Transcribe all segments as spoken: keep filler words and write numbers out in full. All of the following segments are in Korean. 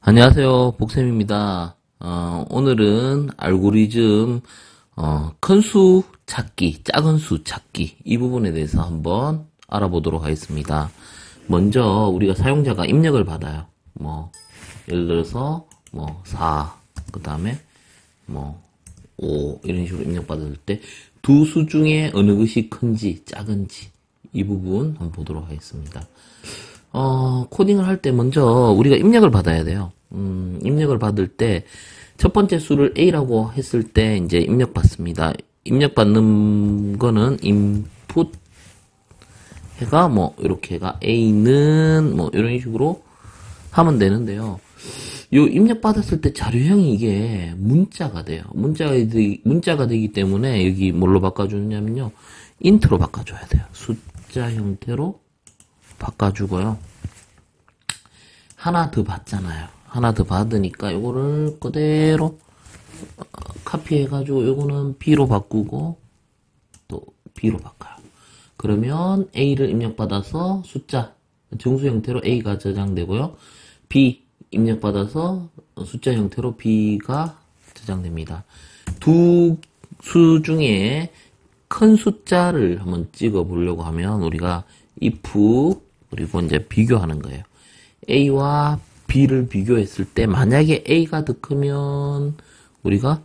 안녕하세요, 복쌤입니다. 어, 오늘은 알고리즘 어, 큰 수 찾기, 작은 수 찾기 이 부분에 대해서 한번 알아보도록 하겠습니다. 먼저 우리가 사용자가 입력을 받아요. 뭐 예를 들어서 뭐 사, 그 다음에 뭐 오 이런 식으로 입력받을 때 두 수 중에 어느 것이 큰지 작은지 이 부분 한번 보도록 하겠습니다. 어, 코딩을 할 때 먼저 우리가 입력을 받아야 돼요. 음, 입력을 받을 때 첫 번째 수를 A라고 했을 때 이제 입력 받습니다. 입력 받는 거는 input 해가 뭐 이렇게가 A는 뭐 이런 식으로 하면 되는데요. 요 입력 받았을 때 자료형이 이게 문자가 돼요. 문자가 되기, 문자가 되기 때문에 여기 뭘로 바꿔주냐면요. 인트로 바꿔줘야 돼요. 숫자 형태로 바꿔주고요. 하나 더 받잖아요. 하나 더 받으니까 요거를 그대로 카피해가지고 요거는 B로 바꾸고 또 B로 바꿔요. 그러면 A를 입력받아서 숫자 정수 형태로 A가 저장되고요. B 입력받아서 숫자 형태로 B가 저장됩니다. 두 수 중에 큰 숫자를 한번 찍어 보려고 하면 우리가 if 그리고 이제 비교하는 거예요. A와 B를 비교했을 때 만약에 A가 더 크면 우리가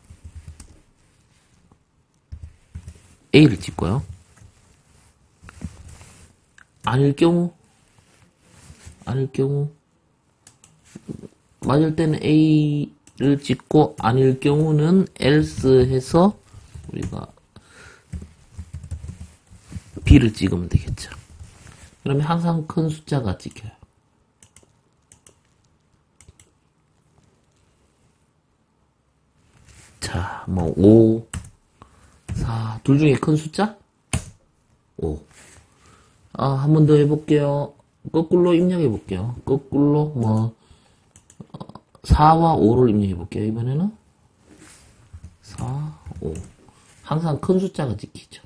A를 찍고요. 아닐 경우 아닐 경우 맞을 때는 A를 찍고 아닐 경우는 else 해서 우리가 B를 찍으면 되겠죠. 그러면 항상 큰 숫자가 찍혀요. 자, 뭐, 오, 사, 둘 중에 큰 숫자? 오. 아, 한 번 더 해볼게요. 거꾸로 입력해볼게요. 거꾸로, 뭐, 사와 오를 입력해볼게요. 이번에는 사, 오. 항상 큰 숫자가 찍히죠.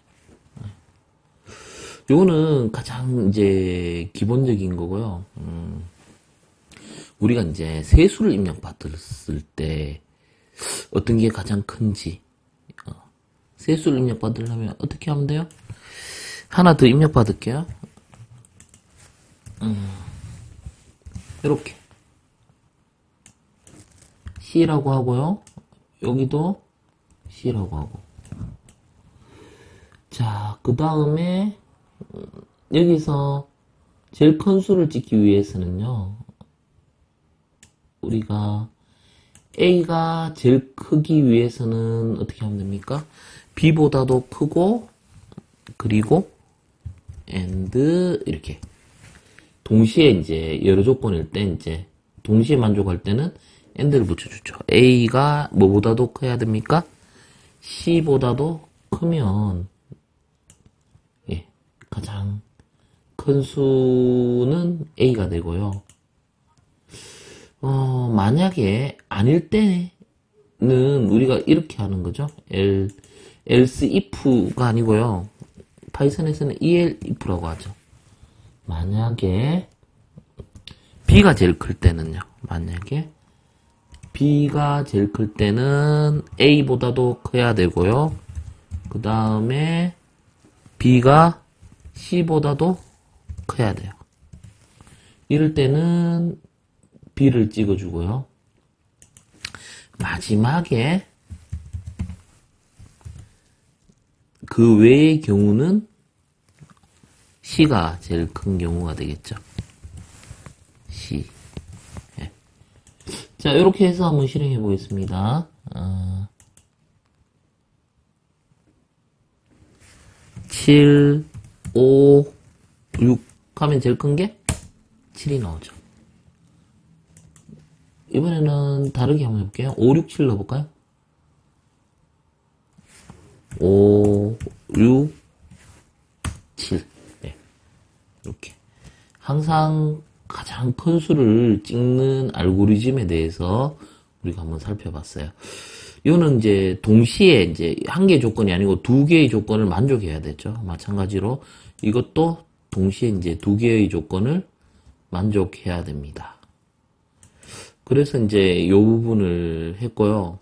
요거는 가장 이제 기본적인 거고요. 음, 우리가 이제 세수를 입력받았을 때 어떤 게 가장 큰지 어, 세수를 입력받으려면 어떻게 하면 돼요? 하나 더 입력받을게요. 음, 이렇게 C라고 하고요. 여기도 C라고 하고. 자, 그 다음에 여기서 제일 큰 수를 찍기 위해서는요. 우리가 A가 제일 크기 위해서는 어떻게 하면 됩니까? B보다도 크고 그리고 and 이렇게 동시에 이제 여러 조건일 때 이제 동시에 만족할 때는 and를 붙여주죠. A가 뭐보다도 커야 됩니까? C보다도 크면 예, 가장 큰 수는 A가 되고요. 어, 만약에 아닐 때는 우리가 이렇게 하는 거죠. L, else if가 아니고요. 파이썬에서는 el if라고 하죠. 만약에 B가 제일 클 때는요. 만약에 B가 제일 클 때는 A보다도 커야 되고요. 그 다음에 B가 C보다도 커야 돼요. 이럴 때는 B를 찍어주고요. 마지막에 그 외의 경우는 C가 제일 큰 경우가 되겠죠. C. 예. 자, 이렇게 해서 한번 실행해 보겠습니다. 어, 칠, 오, 육 하면 제일 큰 게 칠이 나오죠. 이번에는 다르게 한번 해볼게요. 오, 육, 칠 넣어볼까요? 오, 육, 칠. 네. 이렇게. 항상 가장 큰 수를 찍는 알고리즘에 대해서 우리가 한번 살펴봤어요. 이거는 이제 동시에 이제 한 개의 조건이 아니고 두 개의 조건을 만족해야 되죠. 마찬가지로 이것도 동시에 이제 두 개의 조건을 만족해야 됩니다. 그래서 이제 요 부분을 했고요.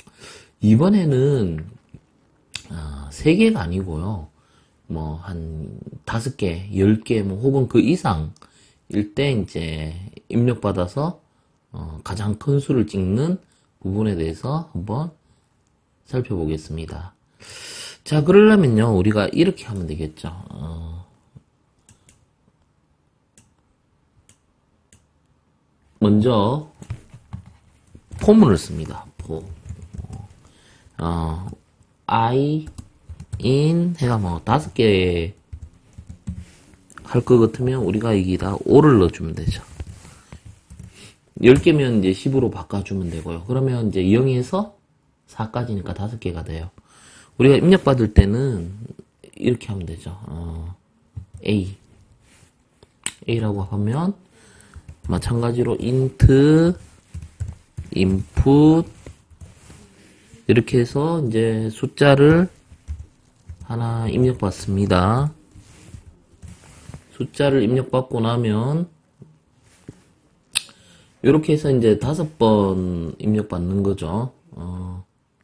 이번에는 아, 세 개가 아니고요. 뭐 한 다섯 개, 열 개, 뭐 혹은 그 이상일 때 이제 입력받아서 어, 가장 큰 수를 찍는 부분에 대해서 한번 살펴보겠습니다. 자, 그러려면요, 우리가 이렇게 하면 되겠죠. 어, 먼저 포문을 씁니다. 포. 어, I, in 해가 뭐 다섯 개 할 것 같으면 우리가 여기다 오를 넣어주면 되죠. 열 개면 이제 십으로 바꿔주면 되고요. 그러면 이제 영에서 사까지니까 다섯 개가 돼요. 우리가 입력받을 때는 이렇게 하면 되죠. 어, A. A라고 하면 마찬가지로 int, input 이렇게 해서 이제 숫자를 하나 입력받습니다. 숫자를 입력받고 나면 이렇게 해서 이제 다섯 번 입력받는 거죠. 어,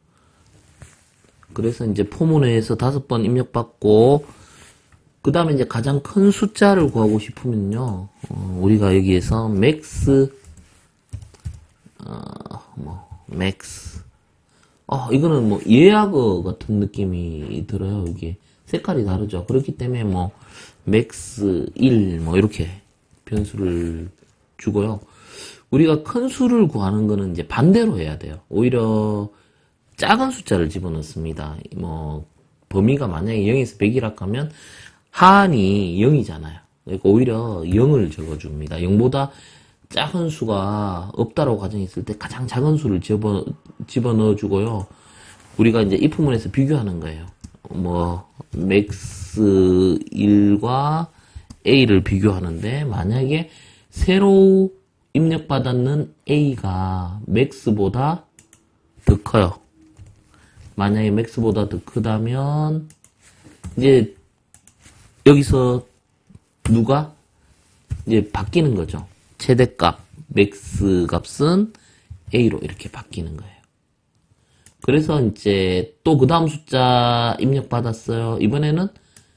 그래서 이제 포문에서 다섯 번 입력받고 그 다음에 이제 가장 큰 숫자를 구하고 싶으면요, 어, 우리가 여기에서 max, 어, 뭐 max, 어, 이거는 뭐 예약어 같은 느낌이 들어요. 이게 색깔이 다르죠. 그렇기 때문에 뭐 max 일 뭐 이렇게 변수를 주고요. 우리가 큰 수를 구하는 거는 이제 반대로 해야 돼요. 오히려 작은 숫자를 집어넣습니다. 뭐 범위가 만약에 영에서 백이라 하면 하한이 영이잖아요. 그러니까 오히려 영을 적어줍니다. 영보다 작은 수가 없다라고 가정했을 때 가장 작은 수를 집어, 집어넣어주고요. 우리가 이제 이 부분에서 비교하는 거예요. 뭐 맥스 일과 A를 비교하는데 만약에 새로 입력받았는 A가 맥스보다 더 커요. 만약에 맥스보다 더 크다면 이제 여기서 누가 이제 바뀌는 거죠. 최대값 맥스 값은 A로 이렇게 바뀌는 거예요. 그래서 이제 또 그 다음 숫자 입력 받았어요. 이번에는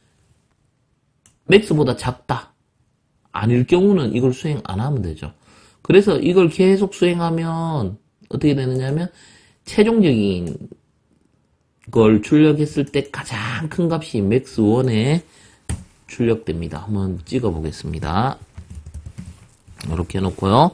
맥스보다 작다. 아닐 경우는 이걸 수행 안 하면 되죠. 그래서 이걸 계속 수행하면 어떻게 되느냐면 최종적인 걸 출력했을 때 가장 큰 값이 맥스 일에 출력됩니다. 한번 찍어 보겠습니다. 이렇게 해놓고요.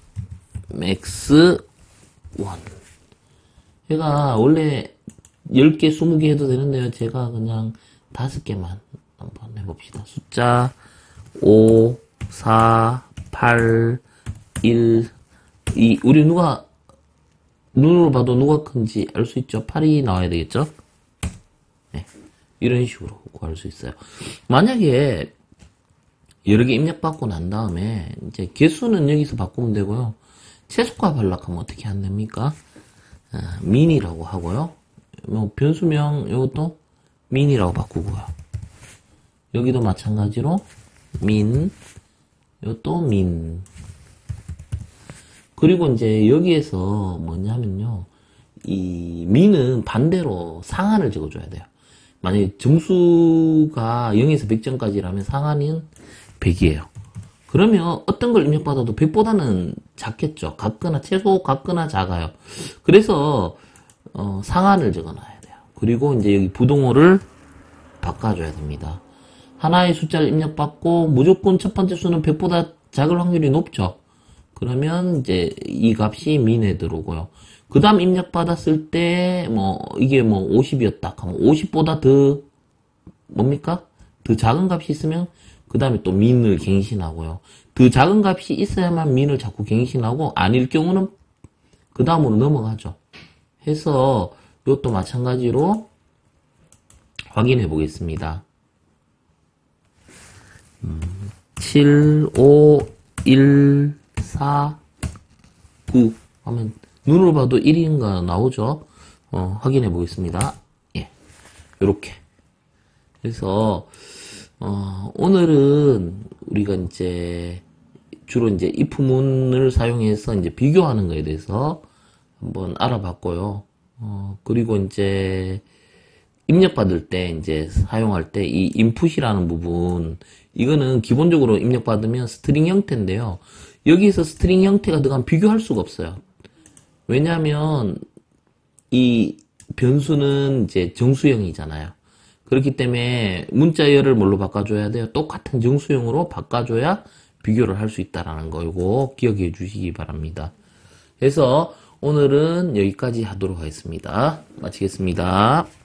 맥스 일. 얘가 원래 열 개, 스무 개 해도 되는데요. 제가 그냥 다섯 개만 한번 해봅시다. 숫자 오, 사, 팔, 일, 이. 우리 누가 눈으로 봐도 누가 큰지 알 수 있죠? 팔이 나와야 되겠죠? 네. 이런 식으로 구할 수 있어요. 만약에 여러 개 입력받고 난 다음에 이제 개수는 여기서 바꾸면 되고요. 최소값 하려고 하면 어떻게 안 됩니까? 아, 민이라고 하고요. 뭐 변수명 이것도 민이라고 바꾸고요. 여기도 마찬가지로 민, 이것도 민. 그리고 이제 여기에서 뭐냐면요, 이 민은 반대로 상한을 적어줘야 돼요. 만약에 점수가 영에서 백 점까지라면 상한은 백이에요. 그러면 어떤 걸 입력받아도 백보다는 작겠죠. 같거나 최소 같거나 작아요. 그래서 어, 상한을 적어놔야 돼요. 그리고 이제 여기 부동호를 바꿔줘야 됩니다. 하나의 숫자를 입력받고 무조건 첫 번째 수는 백보다 작을 확률이 높죠. 그러면 이제 이 값이 민에 들어오고요. 그 다음 입력받았을 때 뭐 이게 뭐 오십이었다 하면 오십보다 더 뭡니까? 더 작은 값이 있으면 그 다음에 또 민을 갱신하고요. 더 작은 값이 있어야만 민을 자꾸 갱신하고 아닐 경우는 그 다음으로 넘어가죠. 해서 이것도 마찬가지로 확인해 보겠습니다. 음, 칠, 오, 일, 사, 구 하면 눈으로 봐도 일인가 나오죠. 어, 확인해 보겠습니다. 예, 요렇게. 그래서 어, 오늘은 우리가 이제 주로 이제 if문을 사용해서 이제 비교하는 거에 대해서 한번 알아봤고요. 어, 그리고 이제 입력받을 때 이제 사용할 때 이 input이라는 부분, 이거는 기본적으로 입력받으면 스트링 형태인데요. 여기에서 스트링 형태가 들어가면 비교할 수가 없어요. 왜냐하면 이 변수는 이제 정수형이잖아요. 그렇기 때문에 문자열을 뭘로 바꿔줘야 돼요? 똑같은 정수형으로 바꿔줘야 비교를 할 수 있다라는 거, 이거 기억해 주시기 바랍니다. 그래서 오늘은 여기까지 하도록 하겠습니다. 마치겠습니다.